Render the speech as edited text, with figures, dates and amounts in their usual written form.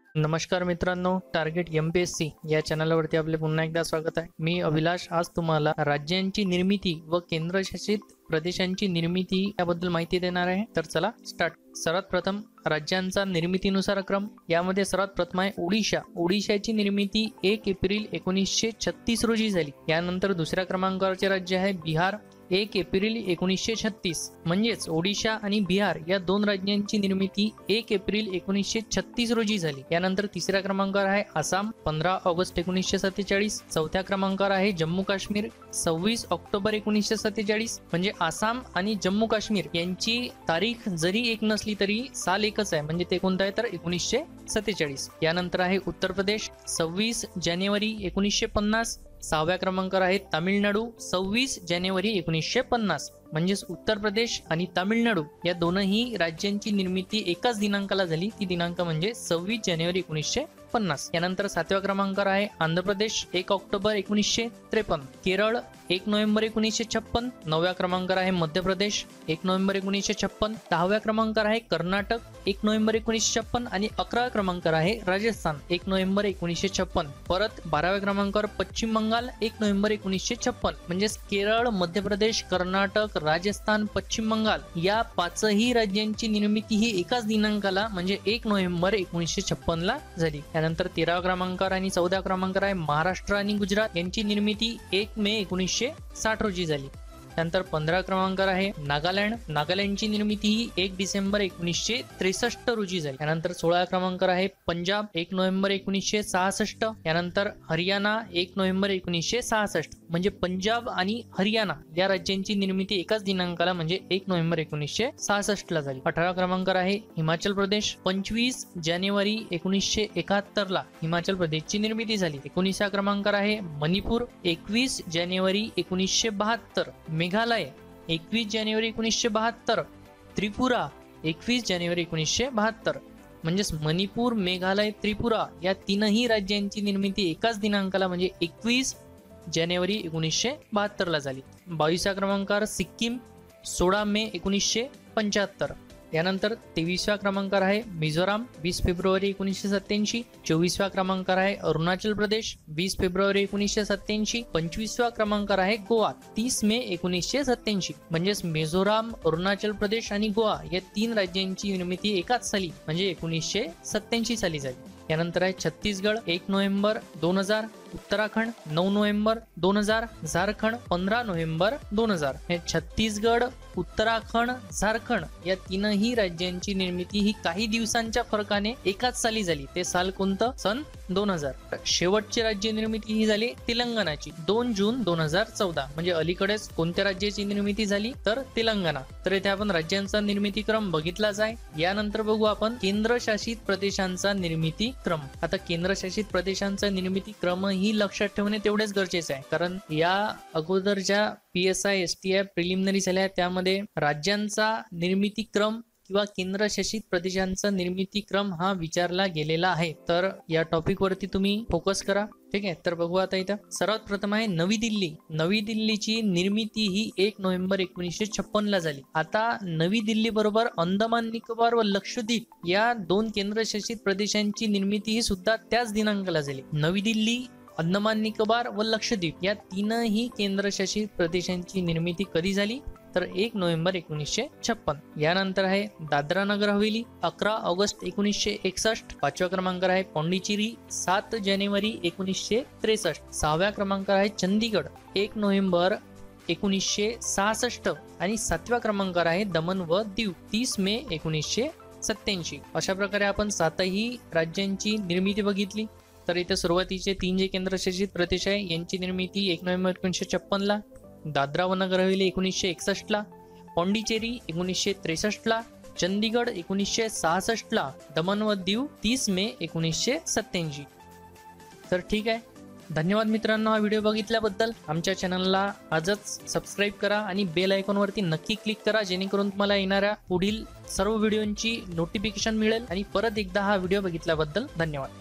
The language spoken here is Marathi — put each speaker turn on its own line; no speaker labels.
नमस्कार मित्रांनो, टार्गेट एमपीएससी या चॅनलवरती आपले पुन्हा एकदा स्वागत आहे। मी अभिलाष आज तुम्हाला राज्यांची निर्मिती व केंद्रशासित प्रदेशांची निर्मिती याबद्दल माहिती देणार आहे। तर चला स्टार्ट। सर्वात प्रथम राज्यांचा निर्मितीनुसार क्रम। यामध्ये सर्वात प्रथम आहे ओडिशा। ओडिशाची निर्मिती 1 एप्रिल 1936 रोजी झाली। यानंतर दुसऱ्या क्रमांकावरचे राज्य आहे बिहार, 1 एप्रिल 1936। म्हणजेच ओडिशा आणि बिहार या दोन राज्यांची निर्मिती 1 एप्रिल 1936 रोजी झाली। यानंतर तिसऱ्या क्रमांकावर आहे आसाम, 15 ऑगस्ट 1947। चौथ्या क्रमांकावर आहे जम्मू काश्मीर, 26 ऑक्टोबर 1947। म्हणजे आसाम आणि जम्मू काश्मीर यांची तारीख जरी एक नसली तरी साल एकच आहे, म्हणजे ते कोणतं आहे तर 1947। यानंतर आहे उत्तर प्रदेश, 26 जानेवारी 1950। सहाव्या क्रमांकावर आहे तामिळनाडू, 26 जानेवारी 1950। म्हणजेच उत्तर प्रदेश आणि तामिळनाडू या दोनही राज्यांची निर्मिती एकाच दिनांकाला झाली। ती दिनांक म्हणजे 26 जानेवारी 1950। यानंतर सातव्या क्रमांकावर आहे आंध्र प्रदेश, 1 ऑक्टोबर 1953। केरळ, 1 नोव्हेंबर 1956। नवव्या क्रमांकावर आहे मध्य प्रदेश, 1 नोव्हेंबर 1956। 10व्या क्रमांकावर आहे कर्नाटक, 1 नोव्हेंबर 1956। आणि 11व्या क्रमांकावर आहे राजस्थान, 1 नोव्हेंबर 1956। परत 12व्या क्रमांकावर पश्चिम बंगाल, 1 नोव्हेंबर 1956। म्हणजेच केरळ, मध्य प्रदेश, कर्नाटक, राजस्थान, पश्चिम बंगाल या पाचही राज्यांची निर्मिती ही एकाच दिनांकाला म्हणजे 1 नोव्हेंबर 1956 ला झाली। यानंतर 13व्या क्रमांकावर आणि 14व्या क्रमांकावर आहे महाराष्ट्र आणि गुजरात यांची निर्मिती 1 मे 1960 रोजी झाली। त्यानंतर 15 क्रमांकावर आहे नागालँड, नागालँडची निर्मिती ही 1 डिसेंबर 1963 रोजी झाली। यानंतर 16 क्रमांकावर आहे पंजाब, 1 नोव्हेंबर 1966। यानंतर हरियाणा, 1 नोव्हेंबर 1966। म्हणजे पंजाब आणि हरियाणा या राज्यांची निर्मिती एकाच दिनांकाला म्हणजे 1 नोव्हेंबर 1966 ला झाली। 18 क्रमांकावर आहे हिमाचल प्रदेश, 25 जानेवारी 1971 ला हिमाचल प्रदेशची निर्मिती झाली। 19व्या क्रमांकावर आहे मणिपूर, 21 जानेवारी 1972। मेघालय, 21 जानेवारी 1972। त्रिपुरा, 21 जानेवारी 1972। म्हणजेच मणिपूर, मेघालय, त्रिपुरा या तीनही राज्यांची निर्मिती एकाच दिनांकाला म्हणजे 21 जानेवारी 1972 ला झाली। 22व्या क्रमांकावर सिक्कीम, 16 मे 1975। यानंतर 23व्या क्रमांकावर आहे मिझोराम, 20 फेब्रुवारी 1987। 24व्या क्रमांकावर आहे अरुणाचल प्रदेश, 20 फेब्रुवारी 1987। 25व्या क्रमांकावर आहे गोवा, 30 मे 1987। म्हणजेच मिझोराम, अरुणाचल प्रदेश आणि गोवा या तीन राज्यांची निर्मिती एकाच साली म्हणजे 1987 साली झाली। यानंतर आहे छत्तीसगड, 1 नोव्हेंबर 2000। उत्तराखंड, 9 नोव्हेंबर 2000। झारखंड, 15 नोव्हेंबर 2000। हे छत्तीसगड, उत्तराखंड, झारखंड या तीनही राज्यांची निर्मिती ही काही दिवसांच्या फरकाने एकाच साली झाली। ते साल कोणतं? सन 2000। शेवटची राज्य निर्मिती ही झाली तेलंगणाची, 2 जून 2014। म्हणजे अलीकडेच कोणत्या राज्याची निर्मिती झाली तर तेलंगणा। तर इथे आपण राज्यांचा निर्मिती क्रम बघितलाच आहे। यानंतर बघू आपण केंद्रशासित प्रदेशांचा निर्मिती क्रम। आता केंद्रशासित प्रदेशांचा निर्मिती क्रम ही लक्षात ठेवणे तेवढेच गरजेचे आहे, कारण या अगोदर ज्या PSI STI प्रिलिमिनरी झाल्या त्यामध्ये राज्यांचा निर्मिती क्रम किंवा केंद्रशासित प्रदेशांचा निर्मिती क्रम हा विचारला गेलेला आहे। तर या टॉपिक वरती तुम्ही फोकस करा, ठीक आहे। तर बघू आता इथं सर्वात प्रथम आहे नवी दिल्ली। नवी दिल्लीची निर्मिती ही 1 नोव्हेंबर 1956 ला झाली। आता नवी दिल्ली बरोबर अंदमान निकोबार व लक्षद्वीप या दोन केंद्रशासित प्रदेशांची निर्मिती ही सुद्धा त्याच दिनांकाला झाली। नवी दिल्ली, अंदमान निकोबार व लक्षद्वीप या तीनही केंद्रशासित प्रदेशांची निर्मिती कधी झाली तर 1 नोव्हेंबर 1956। यानंतर आहे दादरा नगर हवेली, 11 ऑगस्ट 1961। 5व्या क्रमांकावर आहे पॉंडिचेरी, 7 जानेवारी 1963। 6व्या क्रमांकावर आहे चंदीगड, 1 नोव्हेंबर 1966। आणि 7व्या क्रमांकावर आहे दमन व दीव, 30 मे 1987। अशा प्रकारे आपण 7ही राज्यांची निर्मिती बघितली। तर इथे सुरुवातीचे 3 जे केंद्रशासित प्रदेश आहे यांची निर्मिती 1 नोव्हेंबर 1956 ला, दादरा व नगर हवेली 1961 ला, पॉंडिचेरी 1963 ला, चंदीगड 1966 ला, दमन व दीव 30 मे 1987। तर ठीक आहे, धन्यवाद मित्रांनो हा व्हिडिओ बघितल्याबद्दल। आमच्या चॅनलला आजच सबस्क्राईब करा आणि बेल आयकॉन वरती नक्की क्लिक करा, जेणेकरून तुम्हाला येणाऱ्या पुढील सर्व व्हिडिओंची नोटिफिकेशन मिळेल। आणि परत एकदा हा व्हिडिओ बघितल्याबद्दल धन्यवाद।